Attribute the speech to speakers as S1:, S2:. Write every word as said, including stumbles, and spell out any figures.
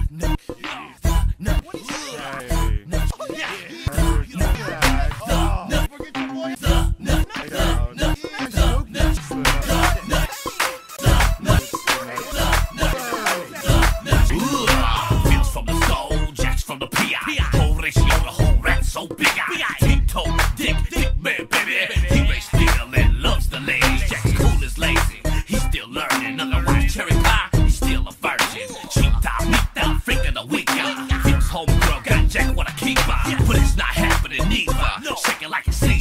S1: So big eye, deep toe, dick, dick man, baby. He raised still and loves the ladies. Jack's cool as lazy, he's still learning. Otherwise, cherry pie, he's still a virgin. Cheap down, meat down, freak of the week. Feels homegirl, got Jack what I keep by. But it's not happening either. Shaking like a sleep.